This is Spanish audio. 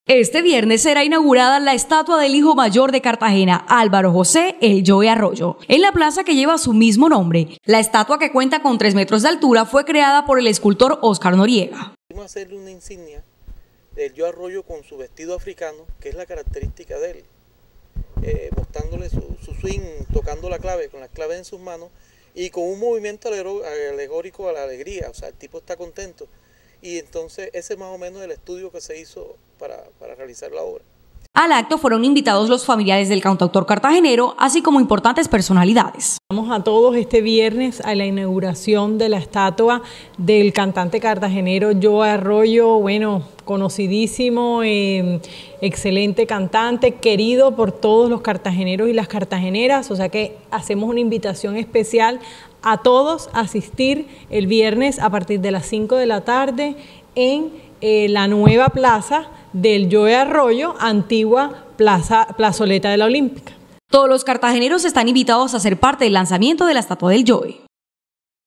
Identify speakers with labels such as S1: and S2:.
S1: Este viernes será inaugurada la estatua del hijo mayor de Cartagena, Álvaro José El Joe Arroyo, en la plaza que lleva su mismo nombre. La estatua, que cuenta con 3 metros de altura, fue creada por el escultor Oscar Noriega.
S2: Vamos a hacerle una insignia del Joe Arroyo con su vestido africano, que es la característica de él, mostrándole su swing, tocando la clave, con las claves en sus manos y con un movimiento alegórico a la alegría, o sea, el tipo está contento. Y entonces ese es más o menos el estudio que se hizo para realizar la obra.
S1: Al acto fueron invitados los familiares del cantautor cartagenero, así como importantes personalidades.
S3: Vamos a todos este viernes a la inauguración de la estatua del cantante cartagenero Joe Arroyo, bueno, conocidísimo, excelente cantante, querido por todos los cartageneros y las cartageneras, o sea que hacemos una invitación especial a todos a asistir el viernes a partir de las 5 de la tarde en la nueva plaza del Joe Arroyo, antigua plazoleta de la Olímpica.
S1: Todos los cartageneros están invitados a ser parte del lanzamiento de la estatua del Joe.